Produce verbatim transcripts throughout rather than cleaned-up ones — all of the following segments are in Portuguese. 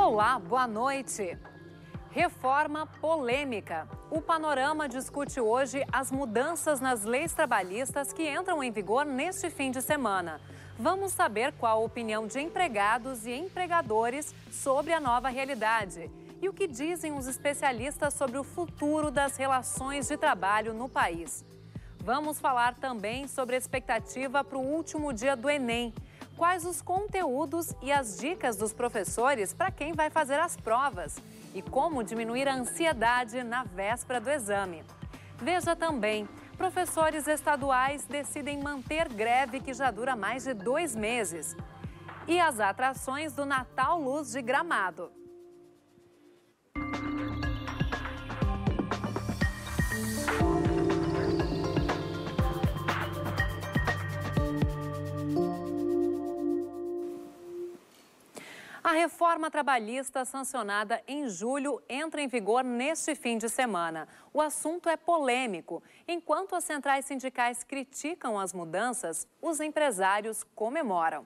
Olá, boa noite. Reforma polêmica. O Panorama discute hoje as mudanças nas leis trabalhistas que entram em vigor neste fim de semana. Vamos saber qual a opinião de empregados e empregadores sobre a nova realidade e o que dizem os especialistas sobre o futuro das relações de trabalho no país. Vamos falar também sobre a expectativa para o último dia do Enem. Quais os conteúdos e as dicas dos professores para quem vai fazer as provas e como diminuir a ansiedade na véspera do exame. Veja também, professores estaduais decidem manter greve que já dura mais de dois meses. E as atrações do Natal Luz de Gramado. A reforma trabalhista sancionada em julho entra em vigor neste fim de semana. O assunto é polêmico. Enquanto as centrais sindicais criticam as mudanças, os empresários comemoram.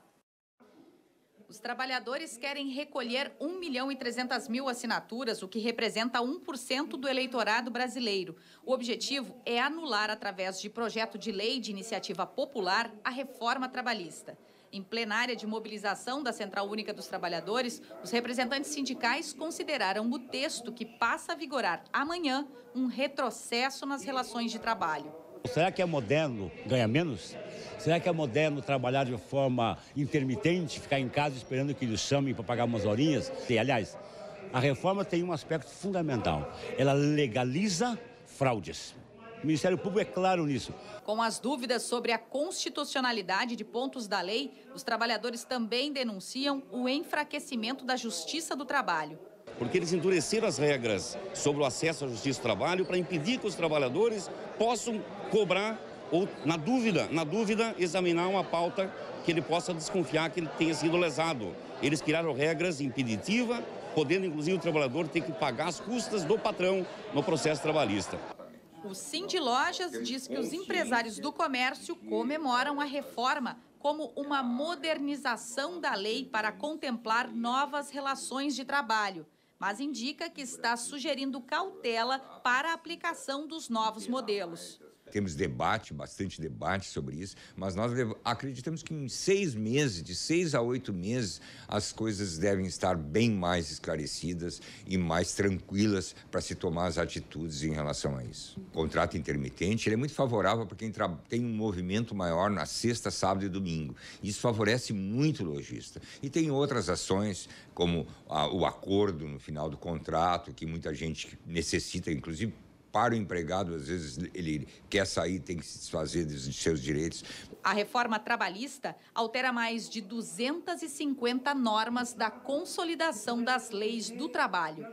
Os trabalhadores querem recolher um milhão e trezentas mil assinaturas, o que representa um por cento do eleitorado brasileiro. O objetivo é anular, através de projeto de lei de iniciativa popular, a reforma trabalhista. Em plenária de mobilização da Central Única dos Trabalhadores, os representantes sindicais consideraram o texto que passa a vigorar amanhã um retrocesso nas relações de trabalho. Será que é moderno ganhar menos? Será que é moderno trabalhar de forma intermitente, ficar em casa esperando que eles chamem para pagar umas horinhas? E, aliás, a reforma tem um aspecto fundamental. Ela legaliza fraudes. O Ministério Público é claro nisso. Com as dúvidas sobre a constitucionalidade de pontos da lei, os trabalhadores também denunciam o enfraquecimento da Justiça do Trabalho. Porque eles endureceram as regras sobre o acesso à Justiça do Trabalho para impedir que os trabalhadores possam cobrar ou, na dúvida, na dúvida, examinar uma pauta que ele possa desconfiar que ele tenha sido lesado. Eles criaram regras impeditivas, podendo inclusive o trabalhador ter que pagar as custas do patrão no processo trabalhista. O Sindilojas diz que os empresários do comércio comemoram a reforma como uma modernização da lei para contemplar novas relações de trabalho, mas indica que está sugerindo cautela para a aplicação dos novos modelos. Temos debate, bastante debate sobre isso, mas nós acreditamos que em seis meses, de seis a oito meses, as coisas devem estar bem mais esclarecidas e mais tranquilas para se tomar as atitudes em relação a isso. O contrato intermitente ele é muito favorável para quem tem um movimento maior na sexta, sábado e domingo. Isso favorece muito o lojista. E tem outras ações, como a, o acordo no final do contrato, que muita gente necessita, inclusive, para o empregado, às vezes ele quer sair, tem que se desfazer dos seus direitos. A reforma trabalhista altera mais de duzentas e cinquenta normas da consolidação das leis do trabalho.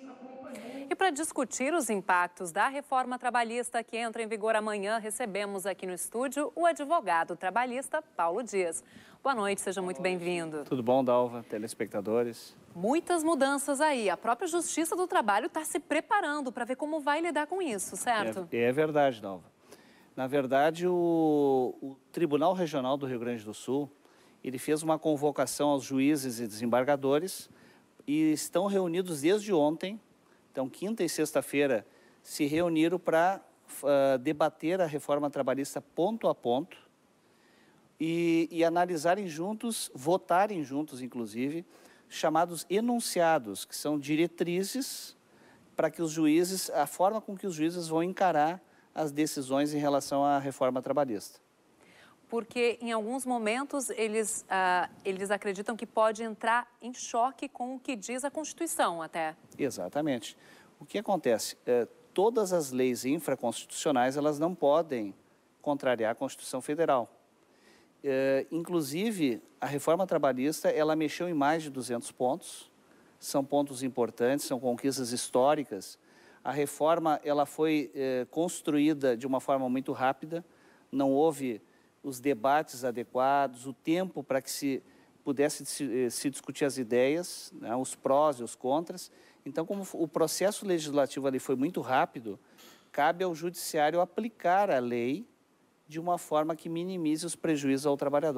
E para discutir os impactos da reforma trabalhista que entra em vigor amanhã, recebemos aqui no estúdio o advogado trabalhista Paulo Dias. Boa noite, seja muito bem-vindo. Tudo bom, Dalva, telespectadores? Muitas mudanças aí. A própria Justiça do Trabalho está se preparando para ver como vai lidar com isso, certo? É, é verdade, Dalva. Na verdade, o, o Tribunal Regional do Rio Grande do Sul, ele fez uma convocação aos juízes e desembargadores e estão reunidos desde ontem. Então, quinta e sexta-feira, se reuniram para uh, debater a reforma trabalhista ponto a ponto e, e analisarem juntos, votarem juntos, inclusive, chamados enunciados, que são diretrizes para que os juízes, a forma com que os juízes vão encarar as decisões em relação à reforma trabalhista. Porque em alguns momentos eles, uh, eles acreditam que pode entrar em choque com o que diz a Constituição até. Exatamente. O que acontece? É, todas as leis infraconstitucionais, elas não podem contrariar a Constituição Federal. É, inclusive, a reforma trabalhista, ela mexeu em mais de duzentos pontos, são pontos importantes, são conquistas históricas. A reforma, ela foi é, construída de uma forma muito rápida, não houve os debates adequados, o tempo para que se pudesse se, se discutir as ideias, né, os prós e os contras. Então, como o processo legislativo ali foi muito rápido, cabe ao judiciário aplicar a lei de uma forma que minimize os prejuízos ao trabalhador.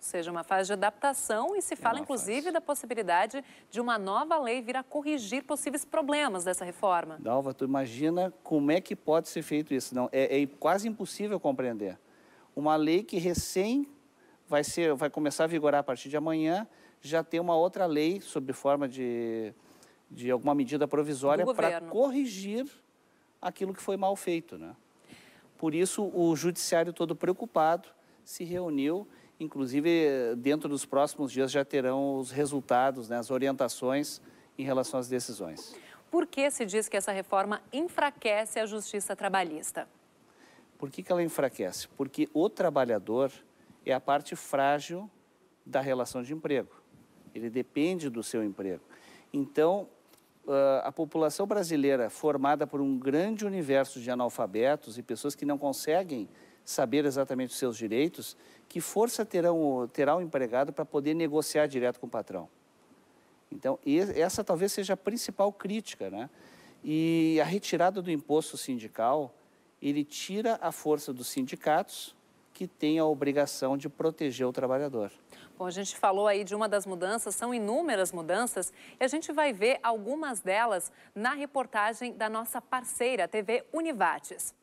seja, uma fase de adaptação, e se fala, uma inclusive, fase. da possibilidade de uma nova lei vir a corrigir possíveis problemas dessa reforma. Dalva, tu imagina como é que pode ser feito isso? Não, é, é quase impossível compreender. Uma lei que recém vai, ser, vai começar a vigorar a partir de amanhã, já tem uma outra lei sob forma de, de alguma medida provisória para corrigir aquilo que foi mal feito, né? Por isso, o judiciário todo preocupado se reuniu, inclusive dentro dos próximos dias já terão os resultados, né, as orientações em relação às decisões. Por que se diz que essa reforma enfraquece a justiça trabalhista? Por que que ela enfraquece? Porque o trabalhador é a parte frágil da relação de emprego. Ele depende do seu emprego. Então, a população brasileira, formada por um grande universo de analfabetos e pessoas que não conseguem saber exatamente os seus direitos, que força terão, terá o empregado para poder negociar direto com o patrão? Então, essa talvez seja a principal crítica, né? E a retirada do imposto sindical, ele tira a força dos sindicatos, que têm a obrigação de proteger o trabalhador. Bom, a gente falou aí de uma das mudanças, são inúmeras mudanças, e a gente vai ver algumas delas na reportagem da nossa parceira, a T V Univates.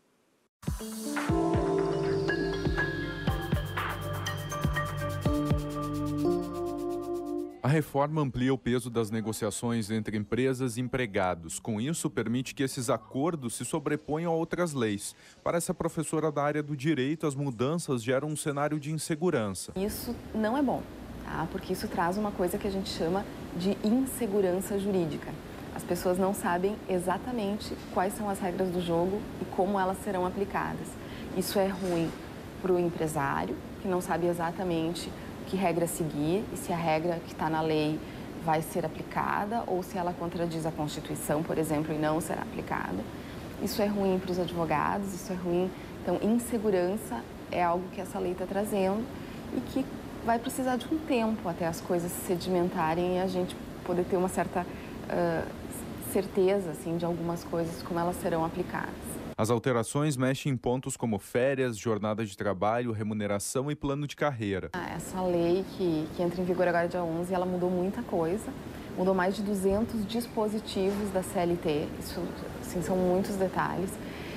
A reforma amplia o peso das negociações entre empresas e empregados. Com isso, permite que esses acordos se sobreponham a outras leis. Para essa professora da área do direito, as mudanças geram um cenário de insegurança. Isso não é bom, tá? Porque isso traz uma coisa que a gente chama de insegurança jurídica. As pessoas não sabem exatamente quais são as regras do jogo e como elas serão aplicadas. Isso é ruim para o empresário, que não sabe exatamente que regra seguir e se a regra que está na lei vai ser aplicada ou se ela contradiz a Constituição, por exemplo, e não será aplicada. Isso é ruim para os advogados, isso é ruim. Então, insegurança é algo que essa lei está trazendo e que vai precisar de um tempo até as coisas se sedimentarem e a gente poder ter uma certa uh, certeza assim, de algumas coisas, como elas serão aplicadas. As alterações mexem em pontos como férias, jornada de trabalho, remuneração e plano de carreira. Essa lei que, que entra em vigor agora dia onze, ela mudou muita coisa. Mudou mais de duzentos dispositivos da C L T, isso assim, são muitos detalhes.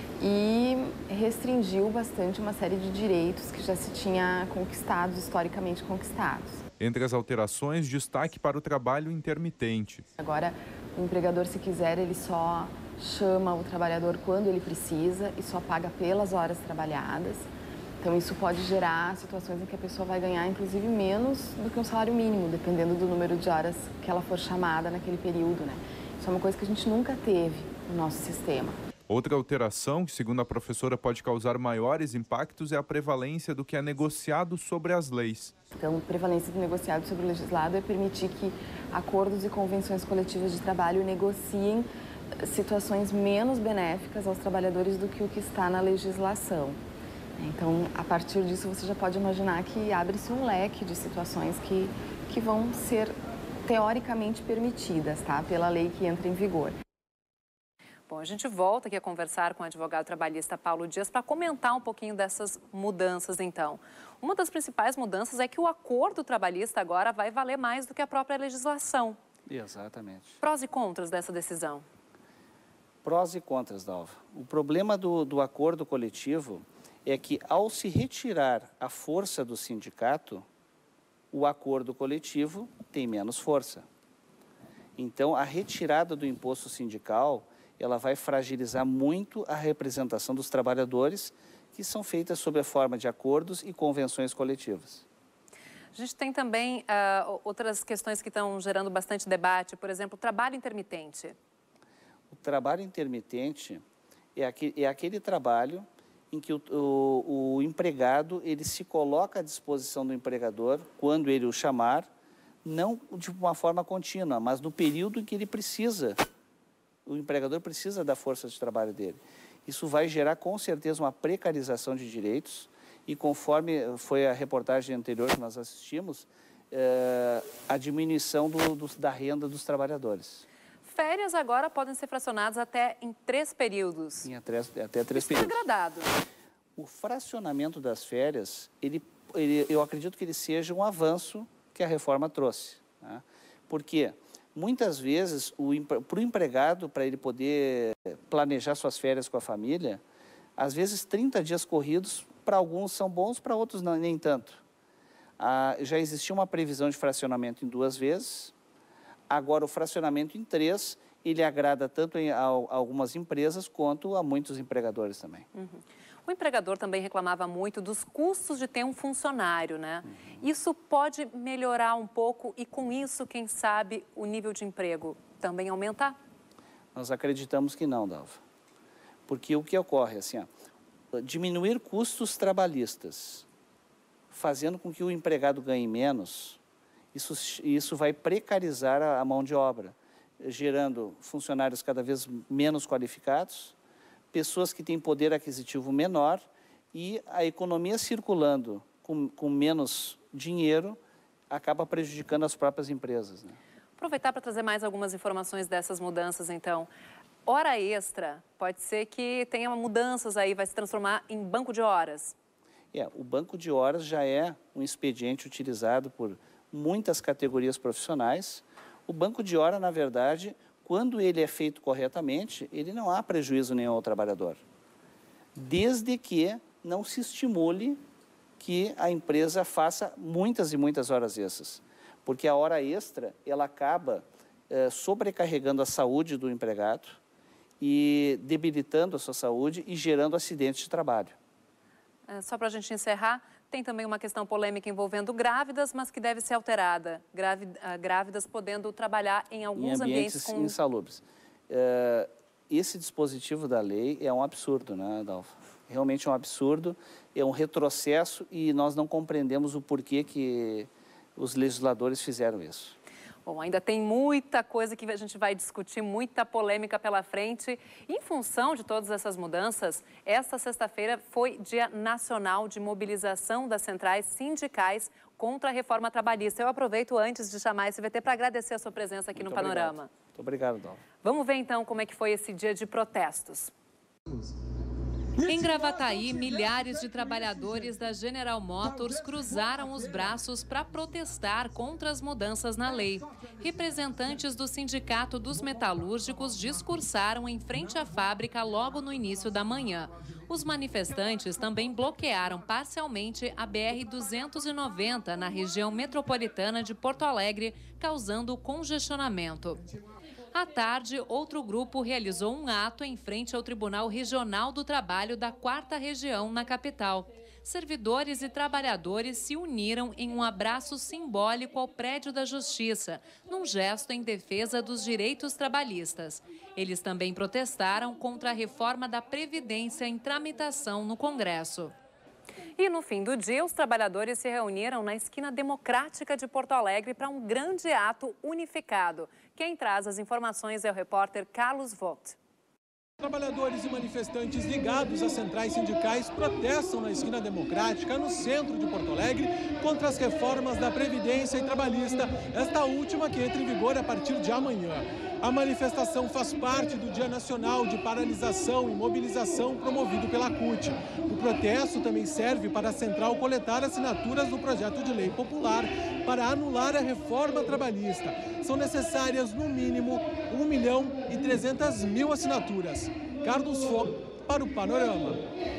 E restringiu bastante uma série de direitos que já se tinha conquistados, historicamente conquistados. Entre as alterações, destaque para o trabalho intermitente. Agora, o empregador, se quiser, ele só chama o trabalhador quando ele precisa e só paga pelas horas trabalhadas. Então, isso pode gerar situações em que a pessoa vai ganhar, inclusive, menos do que um salário mínimo, dependendo do número de horas que ela for chamada naquele período, né? Isso é uma coisa que a gente nunca teve no nosso sistema. Outra alteração que, segundo a professora, pode causar maiores impactos é a prevalência do que é negociado sobre as leis. Então, prevalência do negociado sobre o legislado é permitir que acordos e convenções coletivas de trabalho negociem situações menos benéficas aos trabalhadores do que o que está na legislação. Então, a partir disso, você já pode imaginar que abre-se um leque de situações que, que vão ser teoricamente permitidas, tá? Pela lei que entra em vigor. Bom, a gente volta aqui a conversar com o advogado trabalhista Paulo Dias para comentar um pouquinho dessas mudanças, então. Uma das principais mudanças é que o acordo trabalhista agora vai valer mais do que a própria legislação. Exatamente. Prós e contras dessa decisão? Prós e contras, Dalva. O problema do, do acordo coletivo é que, ao se retirar a força do sindicato, o acordo coletivo tem menos força. Então, a retirada do imposto sindical, ela vai fragilizar muito a representação dos trabalhadores, que são feitas sob a forma de acordos e convenções coletivas. A gente tem também uh, outras questões que estão gerando bastante debate, por exemplo, o trabalho intermitente. O trabalho intermitente é aquele, é aquele trabalho em que o, o, o empregado ele se coloca à disposição do empregador quando ele o chamar, não de uma forma contínua, mas no período em que ele precisa. O empregador precisa da força de trabalho dele. Isso vai gerar, com certeza, uma precarização de direitos e, conforme foi a reportagem anterior que nós assistimos, é, a diminuição do, do, da renda dos trabalhadores. Férias agora podem ser fracionadas até em três períodos. Em até, até três Isso períodos. É degradado. O fracionamento das férias, ele, ele, eu acredito que ele seja um avanço que a reforma trouxe. Né? Porque muitas vezes, para o empregado, para ele poder planejar suas férias com a família, às vezes trinta dias corridos, para alguns são bons, para outros não, nem tanto. Ah, já existia uma previsão de fracionamento em duas vezes, agora o fracionamento em três, ele agrada tanto em, a, a algumas empresas quanto a muitos empregadores também. Uhum. O empregador também reclamava muito dos custos de ter um funcionário, né? Uhum. Isso pode melhorar um pouco e, com isso, quem sabe, o nível de emprego também aumentar? Nós acreditamos que não, Dalva. Porque o que ocorre, assim, ó, diminuir custos trabalhistas, fazendo com que o empregado ganhe menos, isso, isso vai precarizar a, a mão de obra, gerando funcionários cada vez menos qualificados, pessoas que têm poder aquisitivo menor e a economia circulando com, com menos dinheiro acaba prejudicando as próprias empresas. Né? Aproveitar para trazer mais algumas informações dessas mudanças, então. Hora extra, pode ser que tenha mudanças aí, vai se transformar em banco de horas. É, o banco de horas já é um expediente utilizado por muitas categorias profissionais. O banco de hora, na verdade, quando ele é feito corretamente, ele não há prejuízo nenhum ao trabalhador. Desde que não se estimule que a empresa faça muitas e muitas horas extras. Porque a hora extra, ela acaba eh, sobrecarregando a saúde do empregado e debilitando a sua saúde e gerando acidentes de trabalho. É, só para a gente encerrar, tem também uma questão polêmica envolvendo grávidas, mas que deve ser alterada. Grávidas podendo trabalhar em alguns em ambientes, ambientes com... insalubres. É, esse dispositivo da lei é um absurdo, né, Adalfa? Realmente é um absurdo, é um retrocesso e nós não compreendemos o porquê que os legisladores fizeram isso. Bom, ainda tem muita coisa que a gente vai discutir, muita polêmica pela frente. Em função de todas essas mudanças, esta sexta-feira foi Dia Nacional de Mobilização das Centrais Sindicais contra a Reforma Trabalhista. Eu aproveito antes de chamar a S V T para agradecer a sua presença aqui Muito no obrigado. Panorama. Muito obrigado, Dom. Vamos ver então como é que foi esse dia de protestos. Em Gravataí, milhares de trabalhadores da General Motors cruzaram os braços para protestar contra as mudanças na lei. Representantes do Sindicato dos Metalúrgicos discursaram em frente à fábrica logo no início da manhã. Os manifestantes também bloquearam parcialmente a B R duzentos e noventa na região metropolitana de Porto Alegre, causando congestionamento. À tarde, outro grupo realizou um ato em frente ao Tribunal Regional do Trabalho da quarta Região, na capital. Servidores e trabalhadores se uniram em um abraço simbólico ao prédio da Justiça, num gesto em defesa dos direitos trabalhistas. Eles também protestaram contra a reforma da Previdência em tramitação no Congresso. E no fim do dia, os trabalhadores se reuniram na esquina democrática de Porto Alegre para um grande ato unificado. Quem traz as informações é o repórter Carlos Vogt. Trabalhadores e manifestantes ligados às centrais sindicais protestam na esquina democrática, no centro de Porto Alegre, contra as reformas da Previdência e Trabalhista, esta última que entra em vigor a partir de amanhã. A manifestação faz parte do Dia Nacional de Paralisação e Mobilização promovido pela C U T. O protesto também serve para a central coletar assinaturas do projeto de lei popular para anular a reforma trabalhista. São necessárias, no mínimo, um milhão e trezentas mil assinaturas. Carlos Fogo, para o Panorama.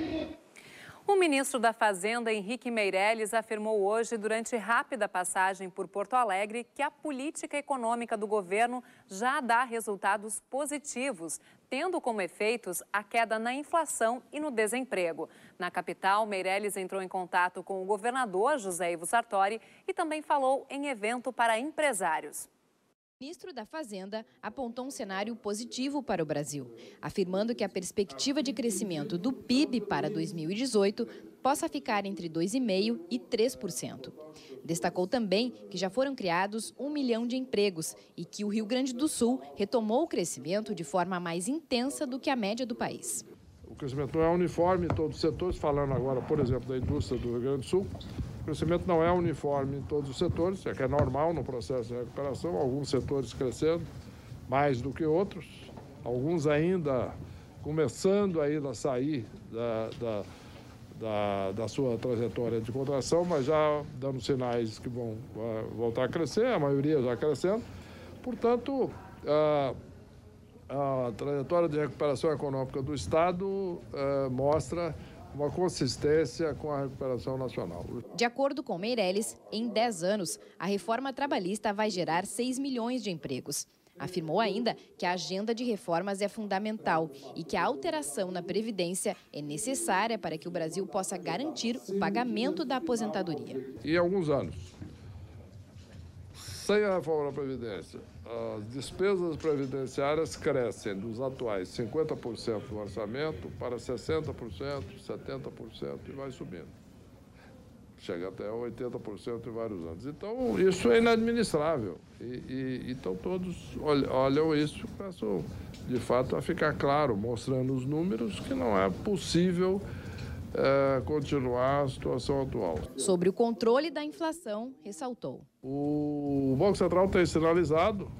O ministro da Fazenda, Henrique Meirelles, afirmou hoje, durante rápida passagem por Porto Alegre, que a política econômica do governo já dá resultados positivos, tendo como efeitos a queda na inflação e no desemprego. Na capital, Meirelles entrou em contato com o governador José Ivo Sartori e também falou em evento para empresários. O ministro da Fazenda apontou um cenário positivo para o Brasil, afirmando que a perspectiva de crescimento do P I B para dois mil e dezoito possa ficar entre dois vírgula cinco por cento e três por cento. Destacou também que já foram criados um milhão de empregos e que o Rio Grande do Sul retomou o crescimento de forma mais intensa do que a média do país. O crescimento não é uniforme em todos os setores, falando agora, por exemplo, da indústria do Rio Grande do Sul. O crescimento não é uniforme em todos os setores, é que é normal no processo de recuperação, alguns setores crescendo mais do que outros, alguns ainda começando ainda a sair da, da, da, da sua trajetória de contração, mas já dando sinais que vão voltar a crescer, a maioria já crescendo. Portanto, a, a trajetória de recuperação econômica do Estado eh, mostra uma consistência com a recuperação nacional. De acordo com Meirelles, em dez anos, a reforma trabalhista vai gerar seis milhões de empregos. Afirmou ainda que a agenda de reformas é fundamental e que a alteração na Previdência é necessária para que o Brasil possa garantir o pagamento da aposentadoria. Em alguns anos, sem a reforma da Previdência, as despesas previdenciárias crescem dos atuais cinquenta por cento do orçamento para sessenta por cento, setenta por cento e vai subindo. Chega até oitenta por cento em vários anos. Então, isso é inadministrável. E, e, então, todos olham isso, peço, de fato, a ficar claro, mostrando os números, que não é possível é, continuar a situação atual. Sobre o controle da inflação, ressaltou. O Banco Central tem sinalizado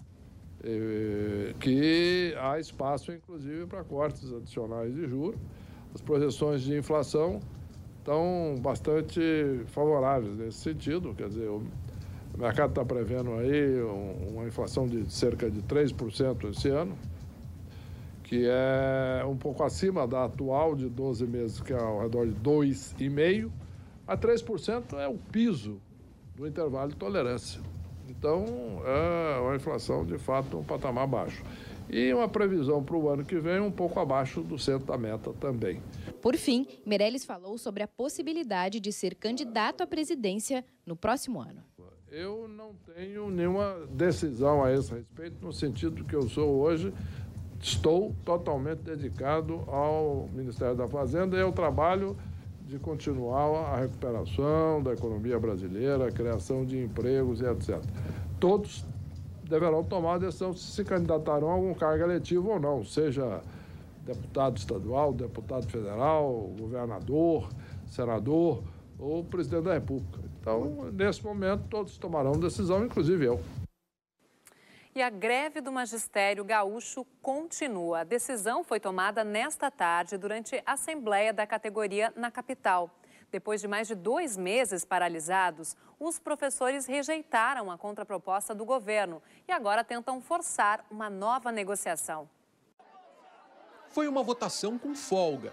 é, que há espaço, inclusive, para cortes adicionais de juros. As projeções de inflação estão bastante favoráveis nesse sentido, quer dizer, o mercado está prevendo aí uma inflação de cerca de três por cento esse ano, que é um pouco acima da atual de doze meses, que é ao redor de dois vírgula cinco por cento, a três por cento é o piso do intervalo de tolerância. Então, é uma inflação, de fato, um patamar baixo. E uma previsão para o ano que vem um pouco abaixo do centro da meta também. Por fim, Meirelles falou sobre a possibilidade de ser candidato à presidência no próximo ano. Eu não tenho nenhuma decisão a esse respeito, no sentido que eu sou hoje, estou totalmente dedicado ao Ministério da Fazenda e ao trabalho de continuar a recuperação da economia brasileira, a criação de empregos e etcétera. Todos deverão tomar a decisão se se candidatarão a algum cargo eletivo ou não, seja deputado estadual, deputado federal, governador, senador ou presidente da República. Então, nesse momento, todos tomarão decisão, inclusive eu. E a greve do magistério gaúcho continua. A decisão foi tomada nesta tarde durante a assembleia da categoria na capital. Depois de mais de dois meses paralisados, os professores rejeitaram a contraproposta do governo e agora tentam forçar uma nova negociação. Foi uma votação com folga.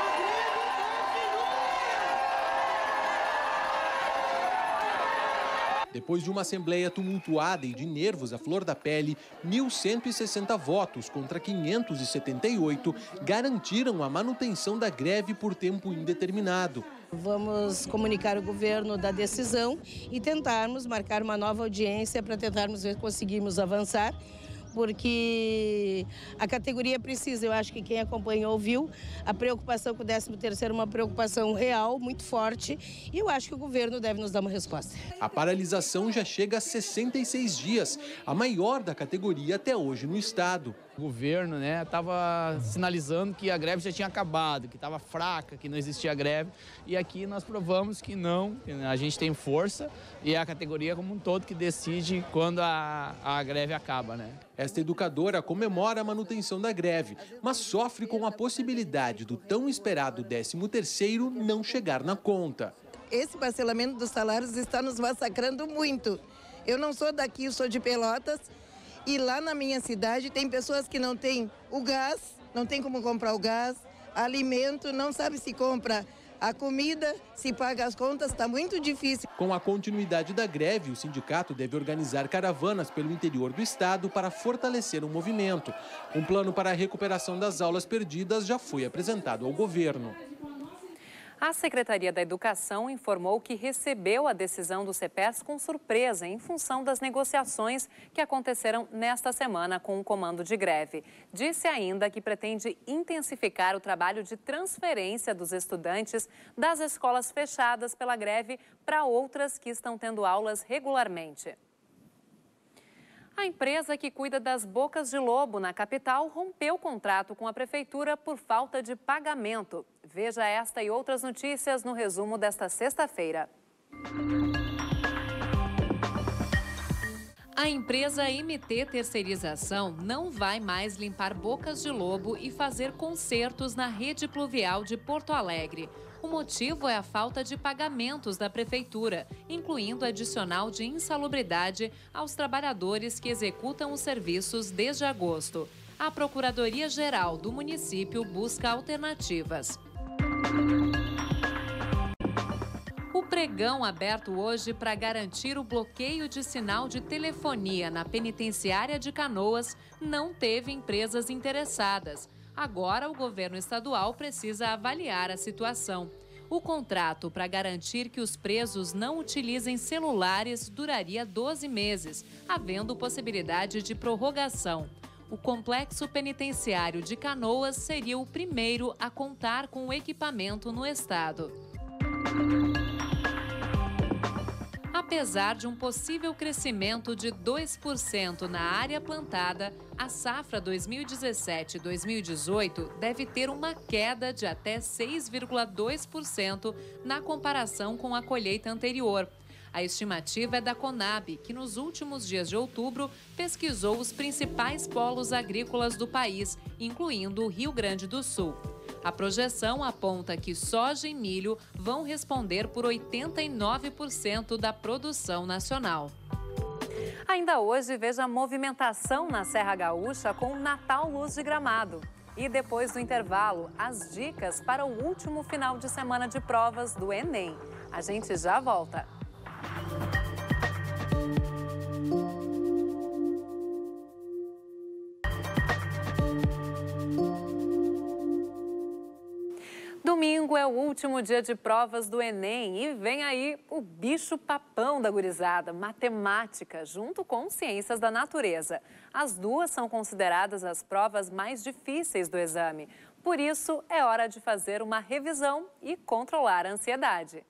Depois de uma assembleia tumultuada e de nervos à flor da pele, mil cento e sessenta votos contra quinhentos e setenta e oito garantiram a manutenção da greve por tempo indeterminado. Vamos comunicar ao governo da decisão e tentarmos marcar uma nova audiência para tentarmos ver se conseguimos avançar, porque a categoria precisa, eu acho que quem acompanhou viu, a preocupação com o décimo terceiro é uma preocupação real, muito forte, e eu acho que o governo deve nos dar uma resposta. A paralisação já chega a sessenta e seis dias, a maior da categoria até hoje no estado. O governo, né, estava sinalizando que a greve já tinha acabado, que estava fraca, que não existia greve, e aqui nós provamos que não, a gente tem força e é a categoria como um todo que decide quando a, a greve acaba, né? Esta educadora comemora a manutenção da greve, mas sofre com a possibilidade do tão esperado décimo terceiro não chegar na conta. Esse parcelamento dos salários está nos massacrando muito. Eu não sou daqui, eu sou de Pelotas. E lá na minha cidade tem pessoas que não têm o gás, não tem como comprar o gás, alimento, não sabe se compra a comida, se paga as contas, está muito difícil. Com a continuidade da greve, o sindicato deve organizar caravanas pelo interior do estado para fortalecer o movimento. Um plano para a recuperação das aulas perdidas já foi apresentado ao governo. A Secretaria da Educação informou que recebeu a decisão do CEPERS com surpresa em função das negociações que aconteceram nesta semana com o comando de greve. Disse ainda que pretende intensificar o trabalho de transferência dos estudantes das escolas fechadas pela greve para outras que estão tendo aulas regularmente. A empresa que cuida das bocas de lobo na capital rompeu o contrato com a prefeitura por falta de pagamento. Veja esta e outras notícias no resumo desta sexta-feira. A empresa M T Terceirização não vai mais limpar bocas de lobo e fazer consertos na rede pluvial de Porto Alegre. O motivo é a falta de pagamentos da prefeitura, incluindo adicional de insalubridade aos trabalhadores que executam os serviços desde agosto. A Procuradoria-Geral do município busca alternativas. O pregão aberto hoje para garantir o bloqueio de sinal de telefonia na penitenciária de Canoas não teve empresas interessadas. Agora, o governo estadual precisa avaliar a situação. O contrato para garantir que os presos não utilizem celulares duraria doze meses, havendo possibilidade de prorrogação. O complexo penitenciário de Canoas seria o primeiro a contar com o equipamento no estado. Apesar de um possível crescimento de dois por cento na área plantada, a safra dois mil e dezessete dois mil e dezoito deve ter uma queda de até seis vírgula dois por cento na comparação com a colheita anterior. A estimativa é da Conab, que nos últimos dias de outubro pesquisou os principais polos agrícolas do país, incluindo o Rio Grande do Sul. A projeção aponta que soja e milho vão responder por oitenta e nove por cento da produção nacional. Ainda hoje, veja a movimentação na Serra Gaúcha com o Natal Luz de Gramado. E depois do intervalo, as dicas para o último final de semana de provas do Enem. A gente já volta. Domingo é o último dia de provas do Enem e vem aí o bicho-papão da gurizada, matemática, junto com ciências da natureza. As duas são consideradas as provas mais difíceis do exame. Por isso, é hora de fazer uma revisão e controlar a ansiedade.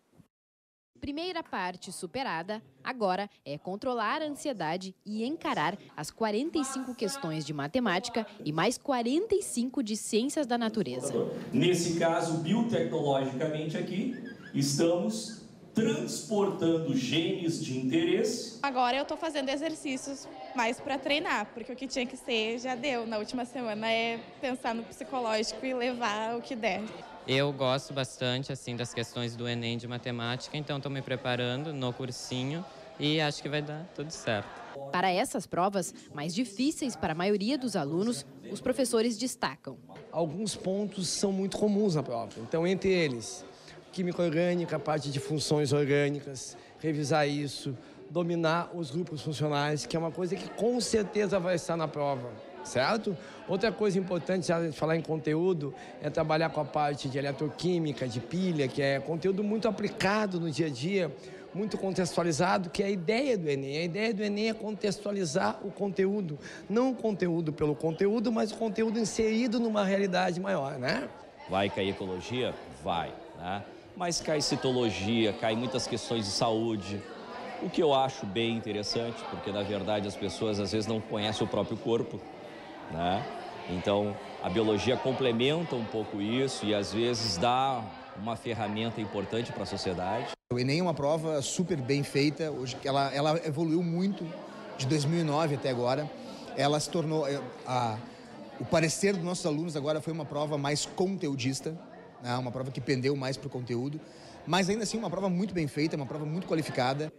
Primeira parte superada, agora é controlar a ansiedade e encarar as quarenta e cinco questões de matemática e mais quarenta e cinco de ciências da natureza. Nesse caso, biotecnologicamente aqui, estamos transportando genes de interesse. Agora eu estou fazendo exercícios mais para treinar, porque o que tinha que ser já deu. Na última semana é pensar no psicológico e levar o que der. Eu gosto bastante assim das questões do Enem de matemática, então estou me preparando no cursinho e acho que vai dar tudo certo. Para essas provas, mais difíceis para a maioria dos alunos, os professores destacam. Alguns pontos são muito comuns na prova, então entre eles, química orgânica, a parte de funções orgânicas, revisar isso, dominar os grupos funcionais, que é uma coisa que com certeza vai estar na prova. Certo? Outra coisa importante, já de falar em conteúdo, é trabalhar com a parte de eletroquímica, de pilha, que é conteúdo muito aplicado no dia a dia, muito contextualizado, que é a ideia do Enem. A ideia do Enem é contextualizar o conteúdo, não o conteúdo pelo conteúdo, mas o conteúdo inserido numa realidade maior, né? Vai cair ecologia? Vai, né? Mas cai citologia, cai muitas questões de saúde, o que eu acho bem interessante, porque na verdade as pessoas às vezes não conhecem o próprio corpo. Né? Então, a biologia complementa um pouco isso e, às vezes, dá uma ferramenta importante para a sociedade. O Enem é uma prova super bem feita, hoje ela, ela evoluiu muito de dois mil e nove até agora. Ela se tornou... A, o parecer dos nossos alunos agora foi uma prova mais conteudista, né? Uma prova que pendeu mais para o conteúdo, mas ainda assim uma prova muito bem feita, uma prova muito qualificada.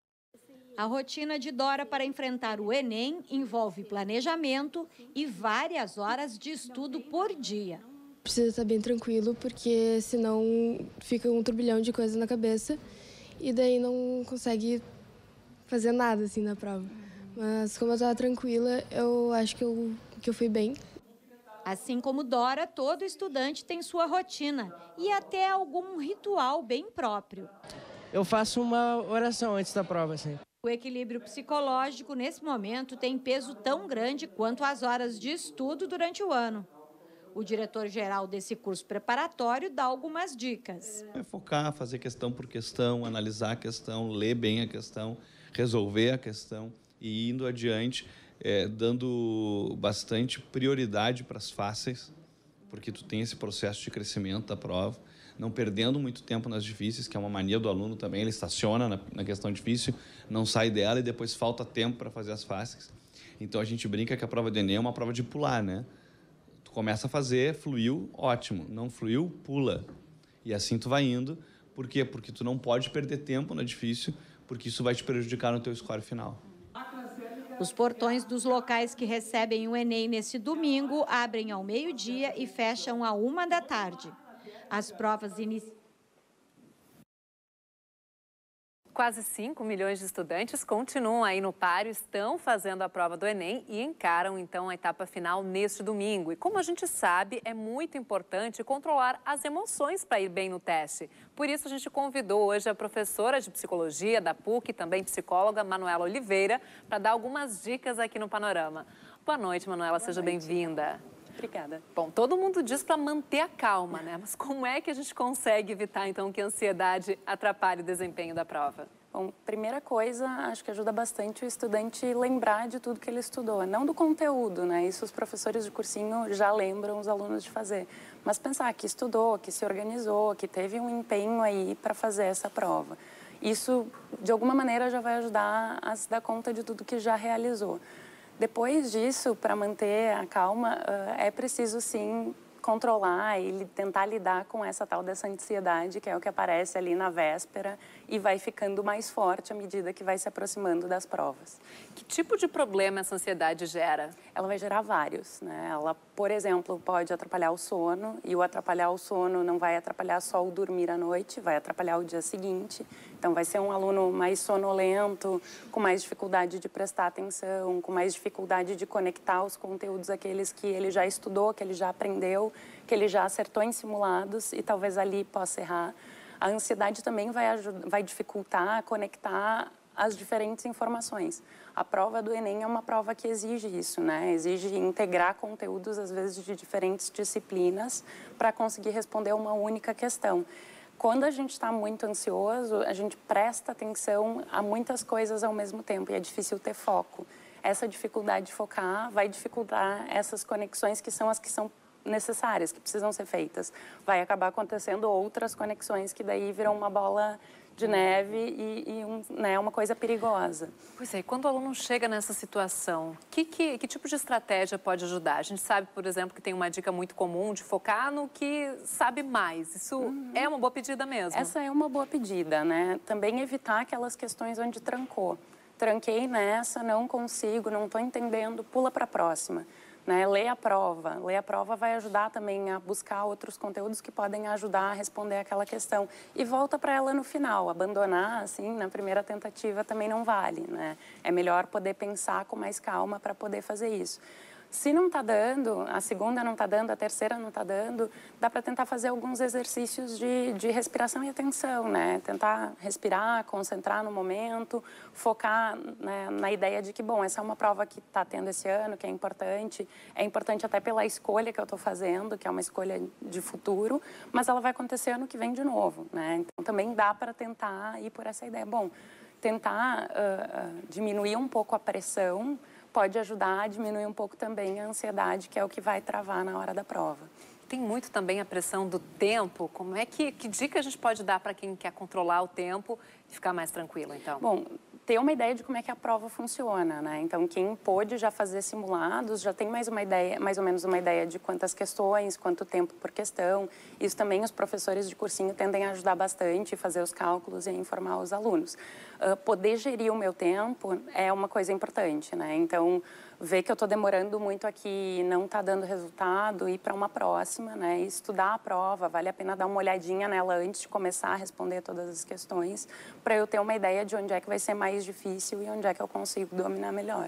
A rotina de Dora para enfrentar o Enem envolve planejamento e várias horas de estudo por dia. Precisa estar bem tranquilo, porque senão fica um turbilhão de coisas na cabeça e daí não consegue fazer nada assim na prova. Mas como eu estava tranquila, eu acho que eu, que eu fui bem. Assim como Dora, todo estudante tem sua rotina e até algum ritual bem próprio. Eu faço uma oração antes da prova, assim. O equilíbrio psicológico, nesse momento, tem peso tão grande quanto as horas de estudo durante o ano. O diretor-geral desse curso preparatório dá algumas dicas. É focar, fazer questão por questão, analisar a questão, ler bem a questão, resolver a questão e indo adiante, é, dando bastante prioridade para as fáceis, porque tu tem esse processo de crescimento da prova. não perdendo muito tempo nas difíceis, que é uma mania do aluno também, ele estaciona na, na questão difícil, não sai dela e depois falta tempo para fazer as fáceis. Então a gente brinca que a prova do Enem é uma prova de pular, né? Tu começa a fazer, fluiu, ótimo. Não fluiu, pula. E assim tu vai indo. Por quê? Porque tu não pode perder tempo na difícil, porque isso vai te prejudicar no teu score final. Os portões dos locais que recebem o Enem nesse domingo abrem ao meio-dia e fecham à uma da tarde. As provas iniciais. Quase cinco milhões de estudantes continuam aí no páreo, estão fazendo a prova do Enem e encaram, então, a etapa final neste domingo. E como a gente sabe, é muito importante controlar as emoções para ir bem no teste. Por isso, a gente convidou hoje a professora de Psicologia da P U C, também psicóloga, Manuela Oliveira, para dar algumas dicas aqui no Panorama. Boa noite, Manuela, seja bem-vinda. Obrigada. Bom, todo mundo diz para manter a calma, né? Mas como é que a gente consegue evitar, então, que a ansiedade atrapalhe o desempenho da prova? Bom, primeira coisa, acho que ajuda bastante o estudante lembrar de tudo que ele estudou, não do conteúdo, né? Isso os professores de cursinho já lembram os alunos de fazer. Mas pensar que estudou, que se organizou, que teve um empenho aí para fazer essa prova. Isso, de alguma maneira, já vai ajudar a se dar conta de tudo que já realizou. Depois disso, para manter a calma, é preciso sim controlar e tentar lidar com essa tal dessa ansiedade, que é o que aparece ali na véspera e vai ficando mais forte à medida que vai se aproximando das provas. Que tipo de problema essa ansiedade gera? Ela vai gerar vários, né? Ela, por exemplo, pode atrapalhar o sono, e o atrapalhar o sono não vai atrapalhar só o dormir à noite, vai atrapalhar o dia seguinte. Então, vai ser um aluno mais sonolento, com mais dificuldade de prestar atenção, com mais dificuldade de conectar os conteúdos àqueles que ele já estudou, que ele já aprendeu, que ele já acertou em simulados, e talvez ali possa errar. A ansiedade também vai, ajudar, vai dificultar conectar as diferentes informações. A prova do Enem é uma prova que exige isso, né? Exige integrar conteúdos, às vezes, de diferentes disciplinas para conseguir responder uma única questão. Quando a gente está muito ansioso, a gente presta atenção a muitas coisas ao mesmo tempo e é difícil ter foco. Essa dificuldade de focar vai dificultar essas conexões que são as que são necessárias, que precisam ser feitas. Vai acabar acontecendo outras conexões que daí viram uma bola de neve e, e um, né, uma coisa perigosa. Pois é, e quando o aluno chega nessa situação, que, que, que tipo de estratégia pode ajudar? A gente sabe, por exemplo, que tem uma dica muito comum de focar no que sabe mais. Isso uhum. é uma boa pedida mesmo? Essa é uma boa pedida, né? Também evitar aquelas questões onde trancou. Tranquei nessa, não consigo, não estou entendendo, pula para a próxima. Né? Lê a prova. Ler a prova vai ajudar também a buscar outros conteúdos que podem ajudar a responder aquela questão. E volta para ela no final. Abandonar, assim, na primeira tentativa também não vale, né? É melhor poder pensar com mais calma para poder fazer isso. Se não está dando, a segunda não está dando, a terceira não está dando, dá para tentar fazer alguns exercícios de, de respiração e atenção, né? Tentar respirar, concentrar no momento, focar, né, na ideia de que, bom, essa é uma prova que está tendo esse ano, que é importante, é importante até pela escolha que eu estou fazendo, que é uma escolha de futuro, mas ela vai acontecer ano que vem de novo, né? Então, também dá para tentar ir por essa ideia. Bom, tentar uh, uh, diminuir um pouco a pressão, pode ajudar a diminuir um pouco também a ansiedade, que é o que vai travar na hora da prova. Tem muito também a pressão do tempo. Como é que, que dica a gente pode dar para quem quer controlar o tempo e ficar mais tranquilo, então? Bom, ter uma ideia de como é que a prova funciona, né? Então, quem pôde já fazer simulados já tem mais uma ideia, mais ou menos uma ideia de quantas questões, quanto tempo por questão. Isso também os professores de cursinho tendem a ajudar bastante, fazer os cálculos e informar os alunos. Uh, poder gerir o meu tempo é uma coisa importante, né? Então, ver que eu estou demorando muito aqui e não está dando resultado, ir para uma próxima, né? Estudar a prova, vale a pena dar uma olhadinha nela antes de começar a responder todas as questões, para eu ter uma ideia de onde é que vai ser mais difícil e onde é que eu consigo dominar melhor.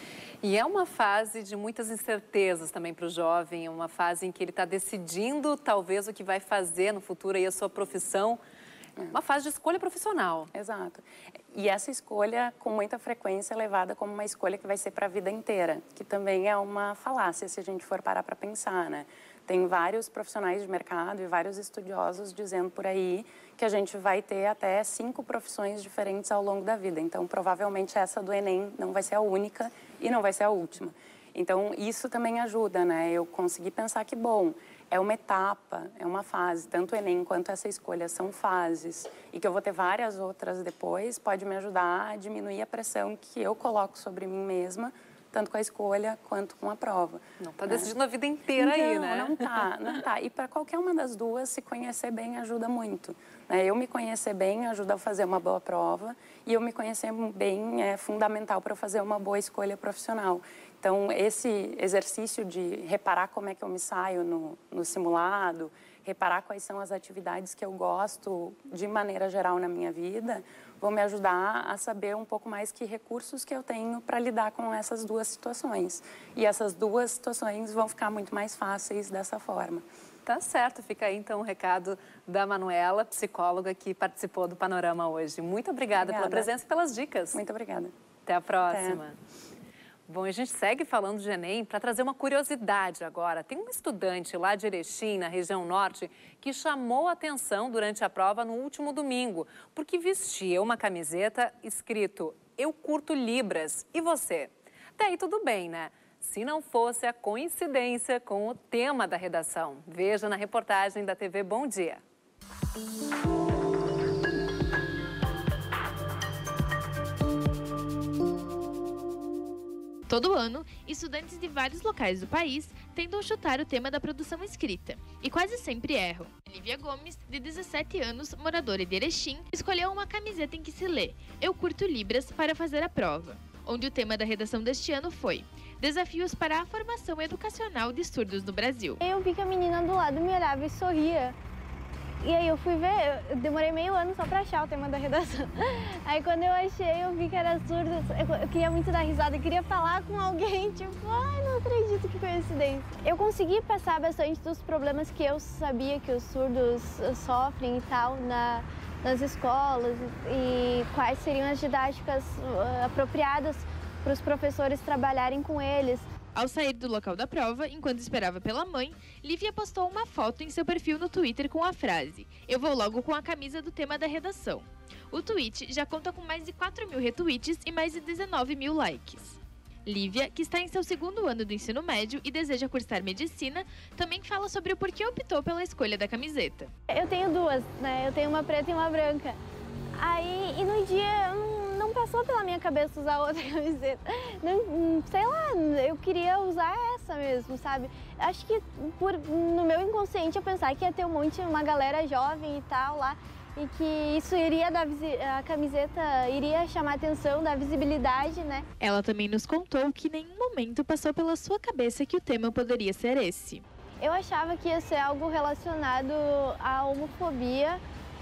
E é uma fase de muitas incertezas também para o jovem, uma fase em que ele está decidindo talvez o que vai fazer no futuro e a sua profissão. Uma fase de escolha profissional. Exato. E essa escolha, com muita frequência, é levada como uma escolha que vai ser para a vida inteira, que também é uma falácia, se a gente for parar para pensar, né? Tem vários profissionais de mercado e vários estudiosos dizendo por aí que a gente vai ter até cinco profissões diferentes ao longo da vida. Então, provavelmente, essa do Enem não vai ser a única e não vai ser a última. Então, isso também ajuda, né? Eu consegui pensar que, bom, é uma etapa, é uma fase. Tanto o Enem quanto essa escolha são fases. E que eu vou ter várias outras depois, pode me ajudar a diminuir a pressão que eu coloco sobre mim mesma, tanto com a escolha quanto com a prova. Não está decidindo a vida inteira então, aí, né? Não tá, não tá. E para qualquer uma das duas, se conhecer bem ajuda muito. Né? Eu me conhecer bem ajuda a fazer uma boa prova e eu me conhecer bem é fundamental para eu fazer uma boa escolha profissional. Então, esse exercício de reparar como é que eu me saio no, no simulado, reparar quais são as atividades que eu gosto de maneira geral na minha vida, vão me ajudar a saber um pouco mais que recursos que eu tenho para lidar com essas duas situações. E essas duas situações vão ficar muito mais fáceis dessa forma. Tá certo, fica aí então o recado da Manuela, psicóloga que participou do Panorama hoje. Muito obrigada, obrigada. pela presença e pelas dicas. Muito obrigada. Até a próxima. Até. Bom, a gente segue falando de Enem para trazer uma curiosidade agora. Tem um estudante lá de Erechim, na região norte, que chamou a atenção durante a prova no último domingo, porque vestia uma camiseta escrito "Eu curto Libras, e você?". Até aí tudo bem, né? Se não fosse a coincidência com o tema da redação. Veja na reportagem da T V Bom Dia. Todo ano, estudantes de vários locais do país tentam chutar o tema da produção escrita, e quase sempre erram. Lívia Gomes, de dezessete anos, moradora de Erechim, escolheu uma camiseta em que se lê "Eu curto Libras" para fazer a prova, onde o tema da redação deste ano foi Desafios para a Formação Educacional de Surdos no Brasil. Eu vi que a menina do lado me olhava e sorria. E aí eu fui ver, eu demorei meio ano só pra achar o tema da redação. Aí quando eu achei, eu vi que era surdo, eu queria muito dar risada, eu queria falar com alguém, tipo, ai, não acredito, que coincidência. Eu consegui passar bastante dos problemas que eu sabia que os surdos sofrem e tal na, nas escolas e quais seriam as didáticas apropriadas para os professores trabalharem com eles. Ao sair do local da prova, enquanto esperava pela mãe, Lívia postou uma foto em seu perfil no Twitter com a frase "Eu vou logo com a camisa do tema da redação". O tweet já conta com mais de quatro mil retweets e mais de dezenove mil likes. Lívia, que está em seu segundo ano do ensino médio e deseja cursar medicina, também fala sobre o porquê optou pela escolha da camiseta. Eu tenho duas, né? Eu tenho uma preta e uma branca. Aí, e no dia, não passou pela minha cabeça usar outra camiseta. Não, sei lá, eu queria usar essa mesmo, sabe? Acho que por, no meu inconsciente eu pensava que ia ter um monte, uma galera jovem e tal lá, e que isso iria dar, a camiseta iria chamar a atenção, dar visibilidade, né? Ela também nos contou que em nenhum momento passou pela sua cabeça que o tema poderia ser esse. Eu achava que ia ser algo relacionado à homofobia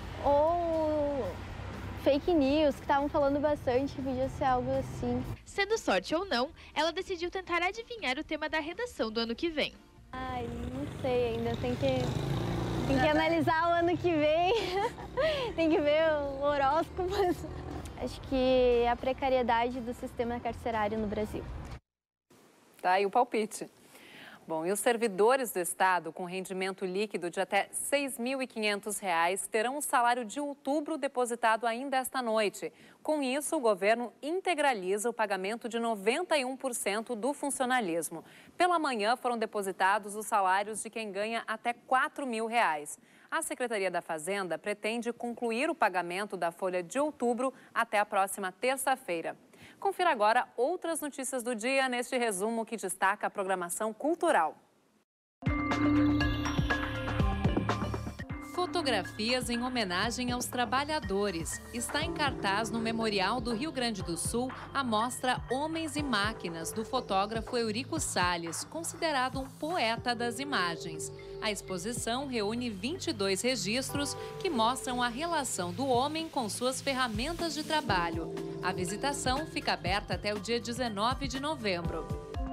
ou fake news, que estavam falando bastante, que podia ser algo assim. Sendo sorte ou não, ela decidiu tentar adivinhar o tema da redação do ano que vem. Ai, não sei ainda, tem que, tem que analisar o ano que vem, tem que ver o horóscopo. Acho que a precariedade do sistema carcerário no Brasil. Tá aí o palpite. Bom, e os servidores do Estado com rendimento líquido de até seis mil e quinhentos reais terão o salário de outubro depositado ainda esta noite. Com isso, o governo integraliza o pagamento de noventa e um por cento do funcionalismo. Pela manhã foram depositados os salários de quem ganha até quatro mil reais. A Secretaria da Fazenda pretende concluir o pagamento da folha de outubro até a próxima terça-feira. Confira agora outras notícias do dia neste resumo que destaca a programação cultural. Fotografias em homenagem aos trabalhadores. Está em cartaz no Memorial do Rio Grande do Sul a mostra Homens e Máquinas, do fotógrafo Eurico Salles, considerado um poeta das imagens. A exposição reúne vinte e dois registros que mostram a relação do homem com suas ferramentas de trabalho. A visitação fica aberta até o dia dezenove de novembro.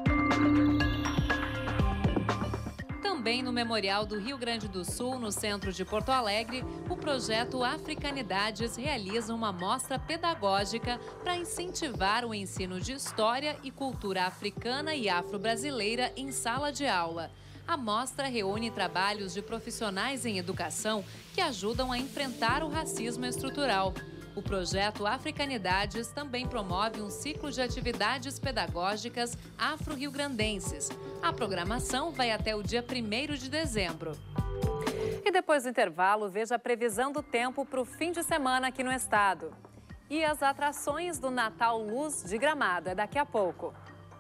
Também no Memorial do Rio Grande do Sul, no centro de Porto Alegre, o projeto Africanidades realiza uma mostra pedagógica para incentivar o ensino de história e cultura africana e afro-brasileira em sala de aula. A mostra reúne trabalhos de profissionais em educação que ajudam a enfrentar o racismo estrutural. O projeto Africanidades também promove um ciclo de atividades pedagógicas afro-riograndenses. A programação vai até o dia primeiro de dezembro. E depois do intervalo, veja a previsão do tempo para o fim de semana aqui no estado. E as atrações do Natal Luz de Gramado. É daqui a pouco.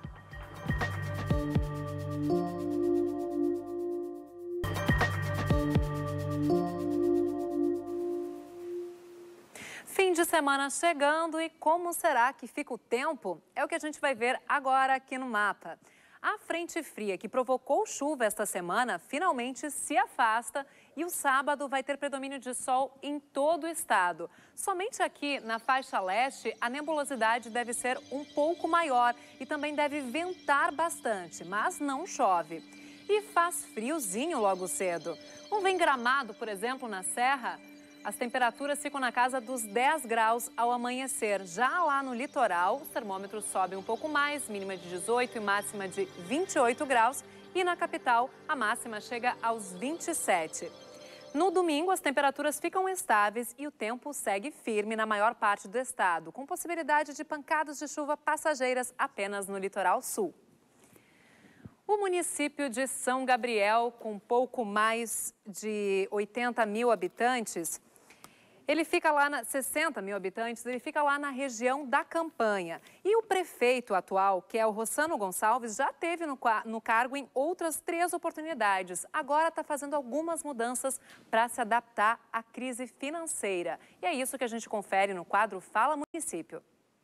Fim de semana chegando e como será que fica o tempo? É o que a gente vai ver agora aqui no mapa. A frente fria que provocou chuva esta semana finalmente se afasta e o sábado vai ter predomínio de sol em todo o estado. Somente aqui na faixa leste a nebulosidade deve ser um pouco maior e também deve ventar bastante, mas não chove. E faz friozinho logo cedo. Vamos ver em Gramado, por exemplo, na Serra. As temperaturas ficam na casa dos dez graus ao amanhecer. Já lá no litoral, os termômetros sobem um pouco mais, mínima de dezoito e máxima de vinte e oito graus. E na capital, a máxima chega aos vinte e sete. No domingo, as temperaturas ficam estáveis e o tempo segue firme na maior parte do estado, com possibilidade de pancadas de chuva passageiras apenas no litoral sul. O município de São Gabriel, com pouco mais de oitenta mil habitantes, ele fica lá na sessenta mil habitantes, ele fica lá na região da Campanha. E o prefeito atual, que é o Rossano Gonçalves, já teve no, no cargo em outras três oportunidades. Agora está fazendo algumas mudanças para se adaptar à crise financeira. E é isso que a gente confere no quadro Fala Município.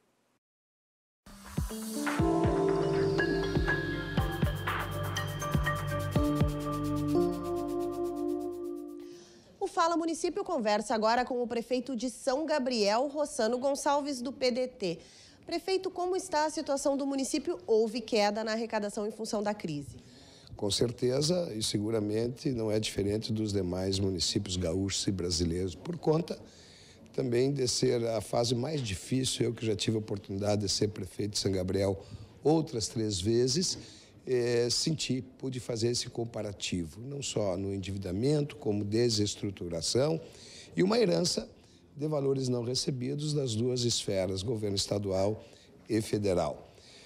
O Fala Município conversa agora com o prefeito de São Gabriel, Rossano Gonçalves, do P D T. Prefeito, como está a situação do município? Houve queda na arrecadação em função da crise? Com certeza, e seguramente não é diferente dos demais municípios gaúchos e brasileiros, por conta também de ser a fase mais difícil. Eu que já tive a oportunidade de ser prefeito de São Gabriel outras três vezes, É, senti, pude fazer esse comparativo, não só no endividamento, como desestruturação e uma herança de valores não recebidos das duas esferas, governo estadual e federal.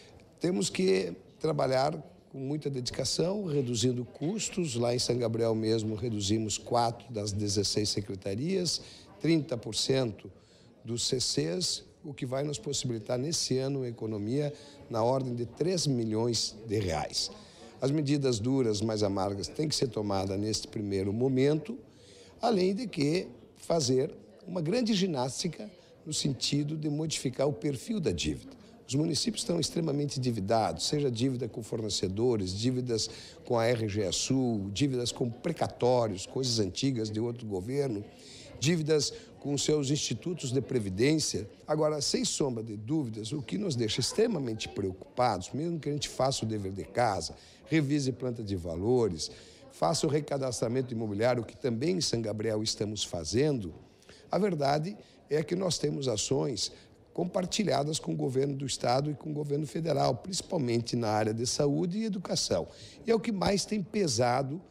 Temos que trabalhar com muita dedicação, reduzindo custos. Lá em São Gabriel mesmo, reduzimos quatro das dezesseis secretarias, trinta por cento dos C Cs, o que vai nos possibilitar nesse ano uma economia na ordem de três milhões de reais. As medidas duras, mais amargas, têm que ser tomadas neste primeiro momento, além de que fazer uma grande ginástica no sentido de modificar o perfil da dívida. Os municípios estão extremamente endividados, seja dívida com fornecedores, dívidas com a R G E Sul, dívidas com precatórios, coisas antigas de outro governo, dívidas com seus institutos de previdência. Agora, sem sombra de dúvidas, o que nos deixa extremamente preocupados, mesmo que a gente faça o dever de casa, revise planta de valores, faça o recadastramento imobiliário, que também em São Gabriel estamos fazendo, a verdade é que nós temos ações compartilhadas com o governo do estado e com o governo federal, principalmente na área de saúde e educação. E é o que mais tem pesado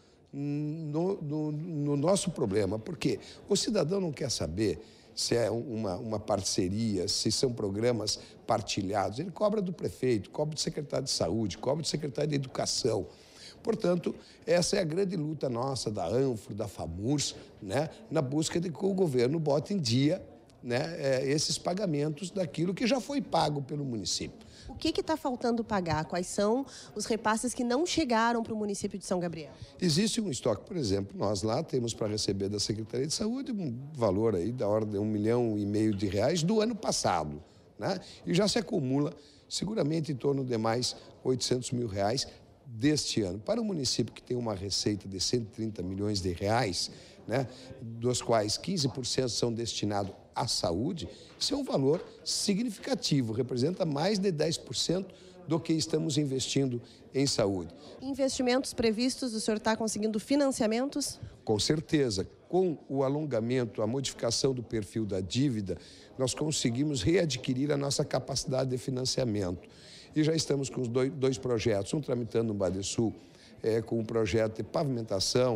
No, no, no nosso problema, porque o cidadão não quer saber se é uma, uma parceria, se são programas partilhados. Ele cobra do prefeito, cobra do secretário de saúde, cobra do secretário de educação. Portanto, essa é a grande luta nossa, da ANFRO, da FAMURS, né, na busca de que o governo bote em dia, né, é, esses pagamentos daquilo que já foi pago pelo município. O que está faltando pagar? Quais são os repasses que não chegaram para o município de São Gabriel? Existe um estoque, por exemplo, nós lá temos para receber da Secretaria de Saúde um valor aí da ordem de um milhão e meio de reais do ano passado, né? E já se acumula seguramente em torno de mais oitocentos mil reais deste ano. Para o município que tem uma receita de cento e trinta milhões de reais, né, dos quais quinze por cento são destinados à saúde, isso é um valor significativo, representa mais de dez por cento do que estamos investindo em saúde. Investimentos previstos, o senhor está conseguindo financiamentos? Com certeza. Com o alongamento, a modificação do perfil da dívida, nós conseguimos readquirir a nossa capacidade de financiamento. E já estamos com os dois, dois projetos, um tramitando no Badesul, é, com um projeto de pavimentação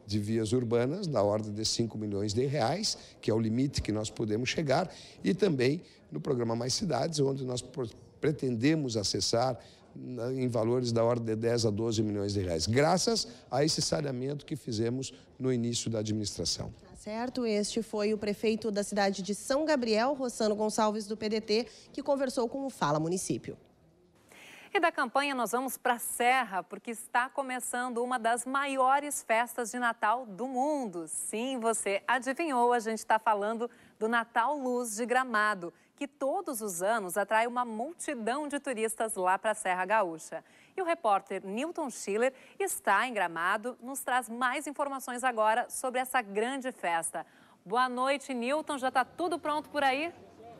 de vias urbanas, na ordem de cinco milhões de reais, que é o limite que nós podemos chegar, e também no programa Mais Cidades, onde nós pretendemos acessar em valores da ordem de dez a doze milhões de reais, graças a esse saneamento que fizemos no início da administração. Tá certo, este foi o prefeito da cidade de São Gabriel, Rossano Gonçalves, do P D T, que conversou com o Fala Município. E da campanha nós vamos para a Serra, porque está começando uma das maiores festas de Natal do mundo. Sim, você adivinhou, a gente está falando do Natal Luz de Gramado, que todos os anos atrai uma multidão de turistas lá para a Serra Gaúcha. E o repórter Newton Schiller está em Gramado, nos traz mais informações agora sobre essa grande festa. Boa noite, Newton, já está tudo pronto por aí?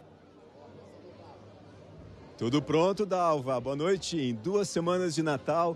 Tudo pronto, Dalva. Boa noite. Em duas semanas de Natal,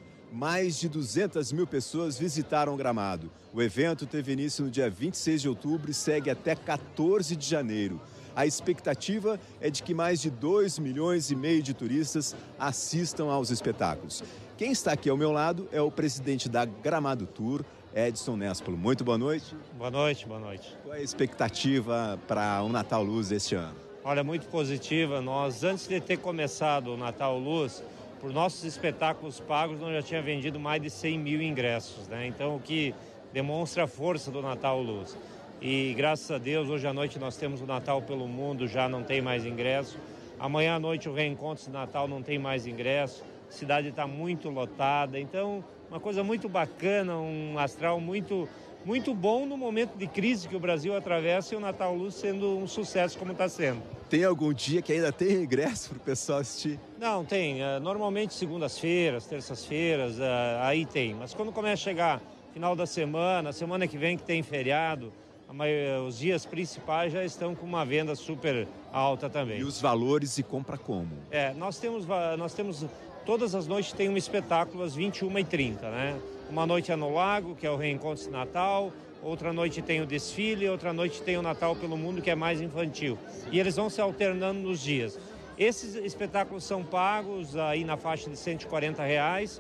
mais de duzentas mil pessoas visitaram Gramado. O evento teve início no dia vinte e seis de outubro e segue até quatorze de janeiro. A expectativa é de que mais de dois milhões e meio de turistas assistam aos espetáculos. Quem está aqui ao meu lado é o presidente da Gramado Tour, Edson Nespolo. Muito boa noite. Boa noite, boa noite. Qual é a expectativa para o Natal Luz este ano? Olha, muito positiva. Nós, antes de ter começado o Natal Luz, por nossos espetáculos pagos, nós já tinha vendido mais de cem mil ingressos, né? Então, o que demonstra a força do Natal Luz. E, graças a Deus, hoje à noite nós temos o Natal pelo Mundo, já não tem mais ingresso. Amanhã à noite o Reencontro de Natal não tem mais ingresso. A cidade está muito lotada. Então, uma coisa muito bacana, um astral muito... muito bom no momento de crise que o Brasil atravessa e o Natal Luz sendo um sucesso como está sendo. Tem algum dia que ainda tem ingresso para o pessoal assistir? Não, tem. Normalmente segundas-feiras, terças-feiras, aí tem. Mas quando começa a chegar final da semana, semana que vem que tem feriado, os dias principais já estão com uma venda super alta também. E os valores e compra como? É, nós temos, nós temos todas as noites tem um espetáculo às vinte e uma e trinta, né? Uma noite é no Lago, que é o Reencontro de Natal, outra noite tem o desfile, outra noite tem o Natal pelo Mundo, que é mais infantil. E eles vão se alternando nos dias. Esses espetáculos são pagos aí na faixa de cento e quarenta reais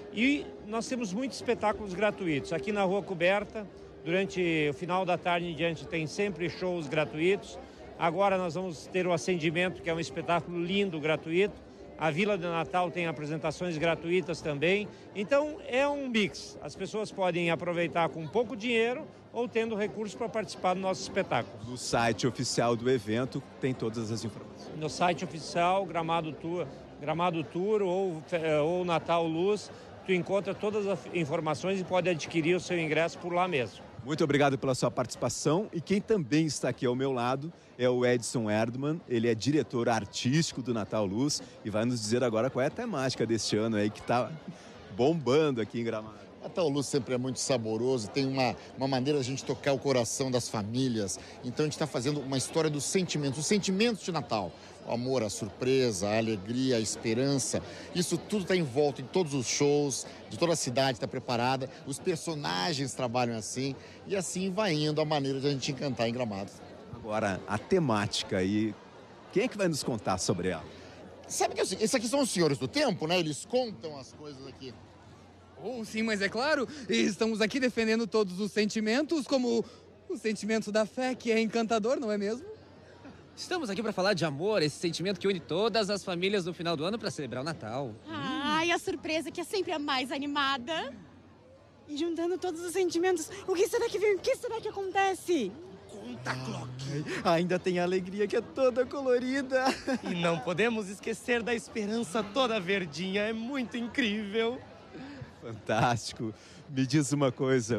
e nós temos muitos espetáculos gratuitos. Aqui na Rua Coberta, durante o final da tarde em diante, tem sempre shows gratuitos. Agora nós vamos ter o Acendimento, que é um espetáculo lindo, gratuito. A Vila de Natal tem apresentações gratuitas também. Então, é um mix. As pessoas podem aproveitar com pouco dinheiro ou tendo recursos para participar do nosso espetáculo. No site oficial do evento tem todas as informações. No site oficial, Gramado Tour, Gramado Tour ou, ou Natal Luz, tu encontra todas as informações e pode adquirir o seu ingresso por lá mesmo. Muito obrigado pela sua participação. E quem também está aqui ao meu lado é o Edson Erdmann. Ele é diretor artístico do Natal Luz e vai nos dizer agora qual é a temática deste ano aí que está bombando aqui em Gramado. Natal Luz sempre é muito saboroso, tem uma, uma maneira de a gente tocar o coração das famílias. Então a gente está fazendo uma história dos sentimentos, os sentimentos de Natal. O amor, a surpresa, a alegria, a esperança. Isso tudo está em volta em todos os shows, de toda a cidade está preparada. Os personagens trabalham assim e assim vai indo a maneira de a gente encantar em Gramado. Agora, a temática aí, quem é que vai nos contar sobre ela? Sabe que assim, esses aqui são os senhores do tempo, né? Eles contam as coisas aqui. Oh, sim, mas é claro, estamos aqui defendendo todos os sentimentos, como o sentimento da fé, que é encantador, não é mesmo? Estamos aqui para falar de amor, esse sentimento que une todas as famílias no final do ano para celebrar o Natal. Ah, e a surpresa que é sempre a mais animada. E juntando todos os sentimentos, o que será que vem? O que será que acontece? Conta, Clock! Ainda tem a alegria que é toda colorida. E não podemos esquecer da esperança toda verdinha, é muito incrível. Fantástico. Me diz uma coisa.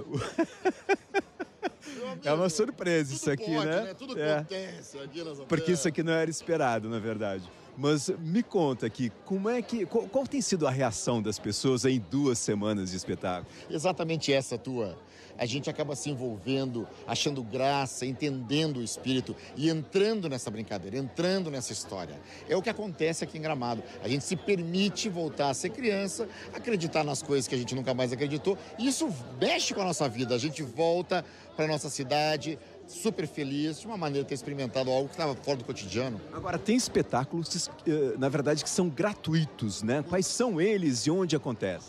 É uma surpresa isso aqui, pode, né? né? Tudo é. acontece aqui nessa Porque isso aqui não era esperado, na verdade. Mas me conta aqui, como é que, qual, qual tem sido a reação das pessoas em duas semanas de espetáculo? Exatamente essa tua. A gente acaba se envolvendo, achando graça, entendendo o espírito e entrando nessa brincadeira, entrando nessa história. É o que acontece aqui em Gramado. A gente se permite voltar a ser criança, acreditar nas coisas que a gente nunca mais acreditou. E isso mexe com a nossa vida. A gente volta para a nossa cidade super feliz, de uma maneira de ter experimentado algo que estava fora do cotidiano. Agora, tem espetáculos, na verdade, que são gratuitos, né? Quais são eles e onde acontece?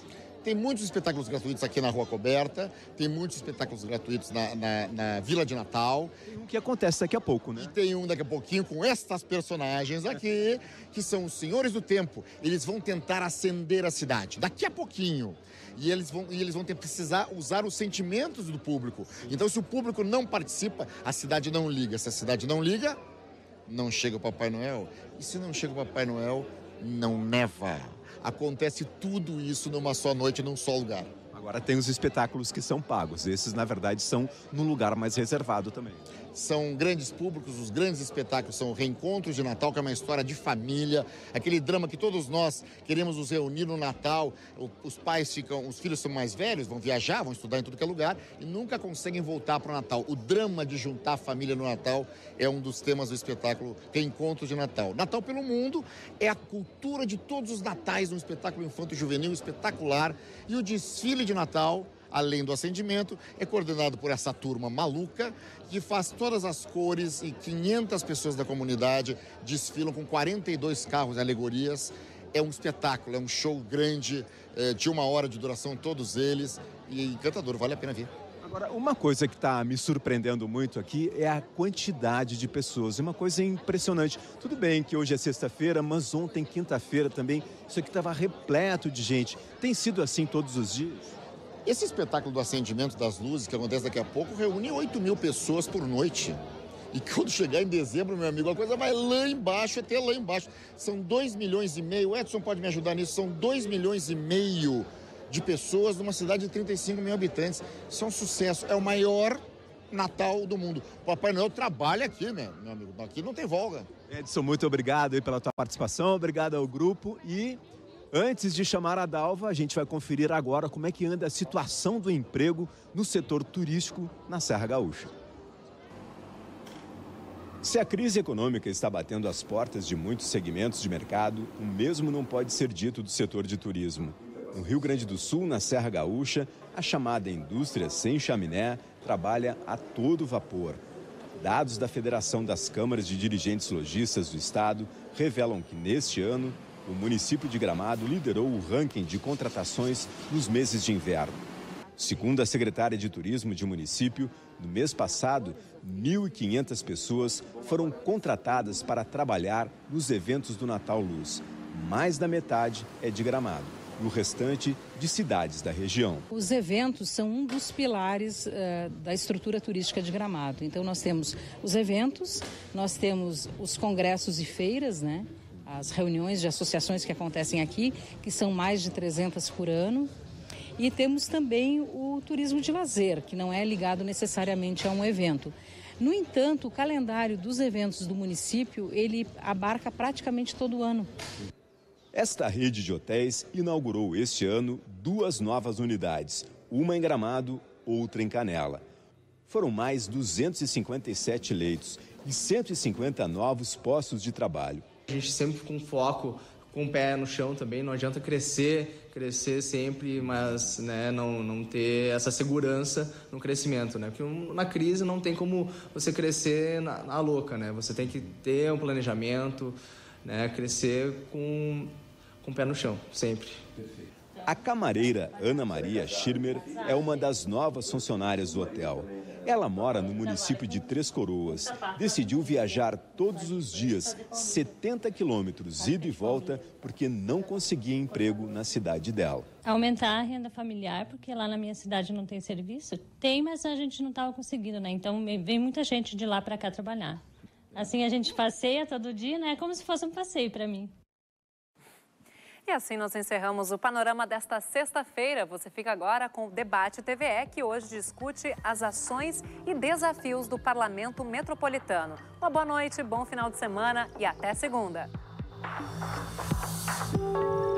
Tem muitos espetáculos gratuitos aqui na Rua Coberta, tem muitos espetáculos gratuitos na, na, na Vila de Natal. Tem um que acontece daqui a pouco, né? E tem um daqui a pouquinho com estas personagens aqui, que são os Senhores do Tempo. Eles vão tentar acender a cidade, daqui a pouquinho. E eles vão, e eles vão ter que precisar usar os sentimentos do público. Então, se o público não participa, a cidade não liga. Se a cidade não liga, não chega o Papai Noel. E se não chega o Papai Noel, não neva. Acontece tudo isso numa só noite, num só lugar. Agora tem os espetáculos que são pagos. Esses, na verdade, são num lugar mais reservado também. São grandes públicos, os grandes espetáculos são Reencontros de Natal, que é uma história de família, aquele drama que todos nós queremos nos reunir no Natal. Os pais ficam, os filhos são mais velhos, vão viajar, vão estudar em tudo que é lugar e nunca conseguem voltar para o Natal. O drama de juntar a família no Natal é um dos temas do espetáculo Reencontros de Natal. Natal pelo Mundo é a cultura de todos os natais, um espetáculo infanto-juvenil espetacular. E o desfile de Natal, além do acendimento, é coordenado por essa turma maluca que faz todas as cores e quinhentas pessoas da comunidade desfilam com quarenta e dois carros e alegorias. É um espetáculo, é um show grande, é, de uma hora de duração todos eles e encantador, vale a pena ver. Agora, uma coisa que está me surpreendendo muito aqui é a quantidade de pessoas. É uma coisa impressionante. Tudo bem que hoje é sexta-feira, mas ontem, quinta-feira também, isso aqui estava repleto de gente. Tem sido assim todos os dias? Esse espetáculo do acendimento das luzes, que acontece daqui a pouco, reúne oito mil pessoas por noite. E quando chegar em dezembro, meu amigo, a coisa vai lá embaixo, até lá embaixo. São dois milhões e meio, o Edson pode me ajudar nisso, são dois milhões e meio de pessoas numa cidade de trinta e cinco mil habitantes. Isso é um sucesso, é o maior Natal do mundo. O Papai Noel trabalha aqui, né, meu amigo? Aqui não tem folga. Edson, muito obrigado aí pela tua participação, obrigado ao grupo e... Antes de chamar a Dalva, a gente vai conferir agora como é que anda a situação do emprego no setor turístico na Serra Gaúcha. Se a crise econômica está batendo as portas de muitos segmentos de mercado, o mesmo não pode ser dito do setor de turismo. No Rio Grande do Sul, na Serra Gaúcha, a chamada indústria sem chaminé trabalha a todo vapor. Dados da Federação das Câmaras de Dirigentes Lojistas do Estado revelam que, neste ano, o município de Gramado liderou o ranking de contratações nos meses de inverno. Segundo a secretária de Turismo de município, no mês passado, mil e quinhentas pessoas foram contratadas para trabalhar nos eventos do Natal Luz. Mais da metade é de Gramado e o restante de cidades da região. Os eventos são um dos pilares uh, da estrutura turística de Gramado. Então nós temos os eventos, nós temos os congressos e feiras, né? As reuniões de associações que acontecem aqui, que são mais de trezentas por ano. E temos também o turismo de lazer, que não é ligado necessariamente a um evento. No entanto, o calendário dos eventos do município, ele abarca praticamente todo o ano. Esta rede de hotéis inaugurou este ano duas novas unidades, uma em Gramado, outra em Canela. Foram mais duzentos e cinquenta e sete leitos e cento e cinquenta novos postos de trabalho. A gente sempre com foco, com o pé no chão também, não adianta crescer, crescer sempre, mas né, não, não ter essa segurança no crescimento, né? Porque na crise não tem como você crescer na, na louca, né? Você tem que ter um planejamento, né? Crescer com, com o pé no chão, sempre. A camareira Ana Maria Schirmer é uma das novas funcionárias do hotel. Ela mora no município de Três Coroas. Decidiu viajar todos os dias, setenta quilômetros, ida e volta, porque não conseguia emprego na cidade dela. Aumentar a renda familiar, porque lá na minha cidade não tem serviço. Tem, mas a gente não estava conseguindo, né? Então vem muita gente de lá para cá trabalhar. Assim a gente passeia todo dia, né? Como se fosse um passeio para mim. E assim nós encerramos o panorama desta sexta-feira. Você fica agora com o Debate T V E, que hoje discute as ações e desafios do Parlamento Metropolitano. Uma boa noite, bom final de semana e até segunda.